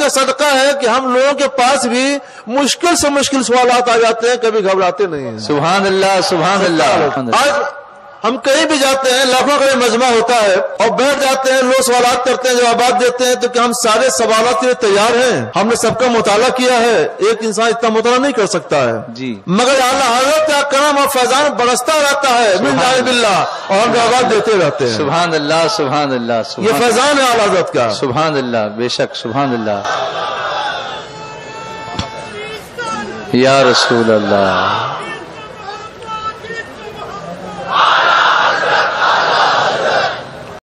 का सदका है कि हम लोगों के पास भी मुश्किल से मुश्किल सवालात आ जाते हैं, कभी घबराते नहीं हैं। सुभान अल्लाह, सुभान अल्लाह। आज हम कहीं भी जाते हैं, लाखों का मजमा होता है और बैठ जाते हैं, लोग सवालात करते हैं, जवाबात देते हैं, तो क्या हम सारे सवालात के लिए तैयार हैं? हमने सबका मुताला किया है, एक इंसान इतना मुताला नहीं कर सकता है जी, मगर आला हज़रत का करम और फैजान बरसता रहता है बिल्लाह, और हम जवाबात देते रहते हैं। सुभान अल्लाह, सुभान अल्लाह, ये फैजान है आला हज़रत का। सुभान अल्लाह, बेशक, सुभान अल्लाह, या रसूल अल्लाह।